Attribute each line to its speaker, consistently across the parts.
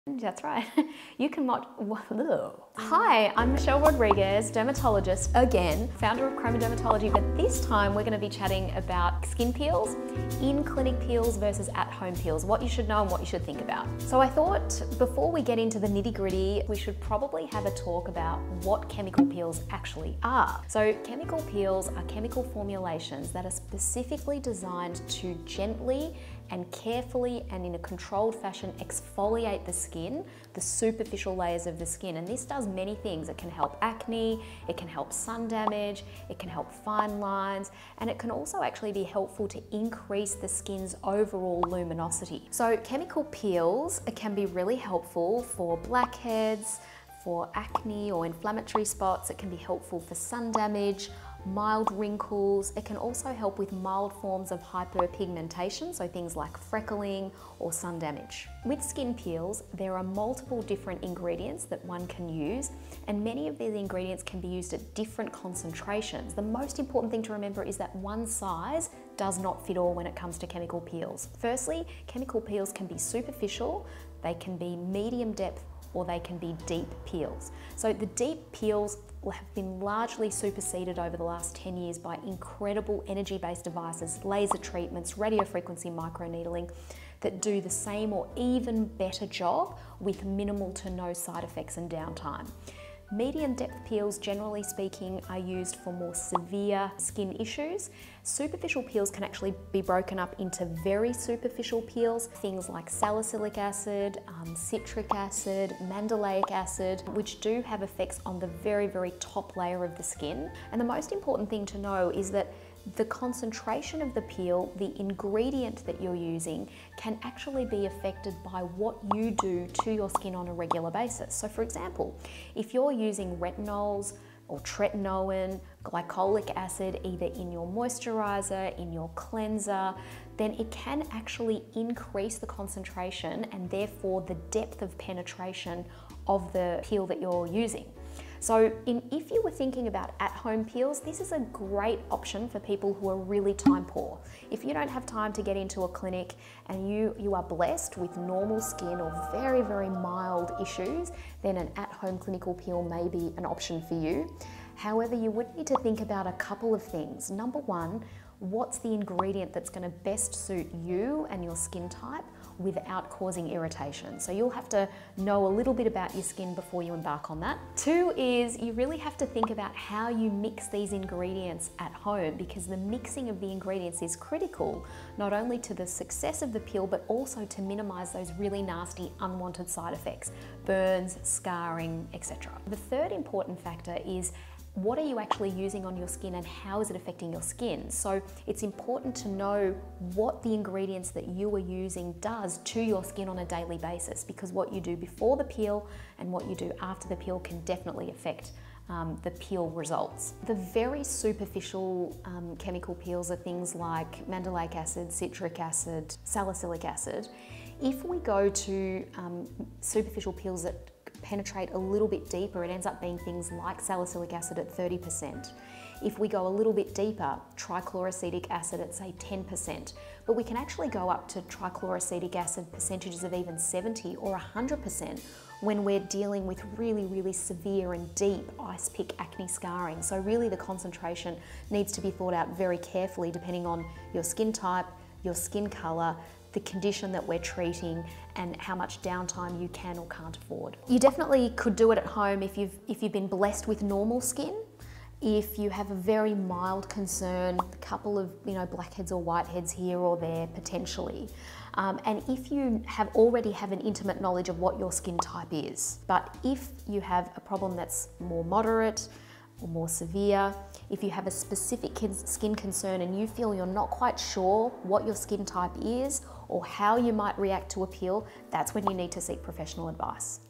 Speaker 1: That's right. You can watch. Hi, I'm Michelle Rodrigues, dermatologist again, founder of Chroma Dermatology, but this time we're going to be chatting about skin peels, in-clinic peels versus at-home peels, what you should know and what you should think about. So I thought before we get into the nitty-gritty, we should probably have a talk about what chemical peels actually are. So chemical peels are chemical formulations that are specifically designed to gently and carefully and in a controlled fashion exfoliate the skin, the superficial layers of the skin. And this does many things. It can help acne, it can help sun damage, it can help fine lines, and it can also actually be helpful to increase the skin's overall luminosity. So chemical peels can be really helpful for blackheads, for acne or inflammatory spots. It can be helpful for sun damage, mild wrinkles. It can also help with mild forms of hyperpigmentation, so things like freckling or sun damage. With skin peels, there are multiple different ingredients that one can use, and many of these ingredients can be used at different concentrations. The most important thing to remember is that one size does not fit all when it comes to chemical peels. Firstly, chemical peels can be superficial, they can be medium depth, or they can be deep peels. So the deep peels have been largely superseded over the last 10 years by incredible energy-based devices, laser treatments, radiofrequency microneedling, that do the same or even better job with minimal to no side effects and downtime. Medium depth peels, generally speaking, are used for more severe skin issues. Superficial peels can actually be broken up into very superficial peels, things like salicylic acid, citric acid, mandelic acid, which do have effects on the very, very top layer of the skin. And the most important thing to know is that the concentration of the peel, the ingredient that you're using, can actually be affected by what you do to your skin on a regular basis. So for example, if you're using retinols or tretinoin, glycolic acid, either in your moisturizer, in your cleanser, then it can actually increase the concentration and therefore the depth of penetration of the peel that you're using. So if you were thinking about at-home peels, this is a great option for people who are really time poor. If you don't have time to get into a clinic and you are blessed with normal skin or very, very mild issues, then an at-home clinical peel may be an option for you. However, you would need to think about a couple of things. Number one, what's the ingredient that's going to best suit you and your skin type without causing irritation? So you'll have to know a little bit about your skin before you embark on that. Two is you really have to think about how you mix these ingredients at home, because the mixing of the ingredients is critical, not only to the success of the peel, but also to minimize those really nasty unwanted side effects, burns, scarring, etc. The third important factor is what are you actually using on your skin and how is it affecting your skin? So it's important to know what the ingredients that you are using does to your skin on a daily basis, because what you do before the peel and what you do after the peel can definitely affect the peel results. The very superficial chemical peels are things like mandelic acid, citric acid, salicylic acid. If we go to superficial peels that penetrate a little bit deeper, it ends up being things like salicylic acid at 30%. If we go a little bit deeper, trichloroacetic acid at say 10%, but we can actually go up to trichloroacetic acid percentages of even 70 or 100% when we're dealing with really, really severe and deep ice pick acne scarring. So really the concentration needs to be thought out very carefully depending on your skin type, your skin color, the condition that we're treating, and how much downtime you can or can't afford. You definitely could do it at home if you've been blessed with normal skin. If you have a very mild concern, a couple of blackheads or whiteheads here or there potentially, and if you already have an intimate knowledge of what your skin type is. But if you have a problem that's more moderate or more severe, if you have a specific skin concern and you feel you're not quite sure what your skin type is or how you might react to a peel, that's when you need to seek professional advice.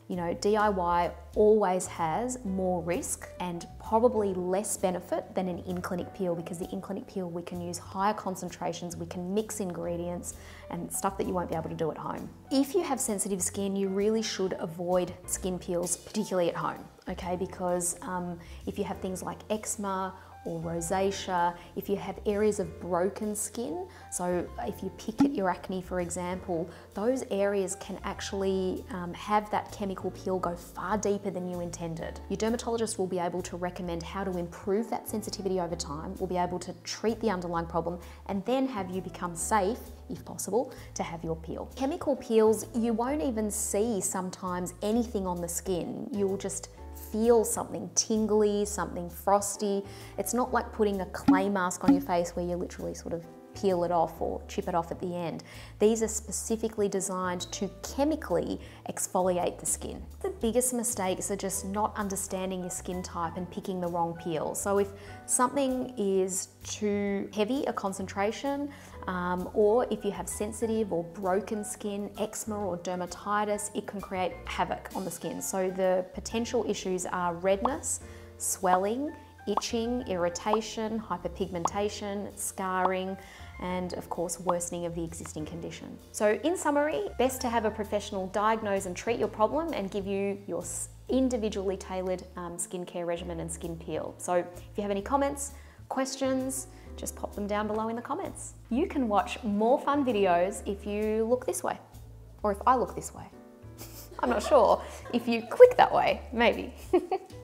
Speaker 1: DIY always has more risk and probably less benefit than an in-clinic peel, because the in-clinic peel we can use higher concentrations, we can mix ingredients and stuff that you won't be able to do at home. If you have sensitive skin, you really should avoid skin peels, particularly at home, okay? Because if you have things like eczema or rosacea, if you have areas of broken skin, so if you pick at your acne, for example, those areas can actually have that chemical peel go far deeper than you intended. Your dermatologist will be able to recommend how to improve that sensitivity over time, will be able to treat the underlying problem, and then have you become safe, if possible, to have your peel. Chemical peels, you won't even see sometimes anything on the skin. You'll just feel something tingly, something frosty. It's not like putting a clay mask on your face where you literally sort of peel it off or chip it off at the end. These are specifically designed to chemically exfoliate the skin. The biggest mistakes are just not understanding your skin type and picking the wrong peel. So if something is too heavy a concentration, or if you have sensitive or broken skin, eczema or dermatitis, it can create havoc on the skin. So the potential issues are redness, swelling, itching, irritation, hyperpigmentation, scarring, and of course worsening of the existing condition. So in summary, best to have a professional diagnose and treat your problem and give you your individually tailored skincare regimen and skin peel. So if you have any comments, questions, just pop them down below in the comments. You can watch more fun videos if you look this way, or if I look this way. I'm not sure. If you click that way, maybe.